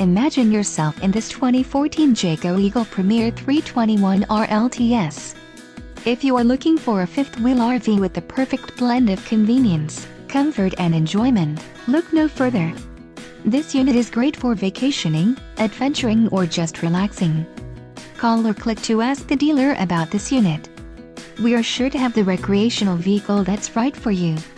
Imagine yourself in this 2014 Jayco Eagle Premier 321R LTS. If you are looking for a fifth-wheel RV with the perfect blend of convenience, comfort and enjoyment, look no further. This unit is great for vacationing, adventuring or just relaxing. Call or click to ask the dealer about this unit. We are sure to have the recreational vehicle that's right for you.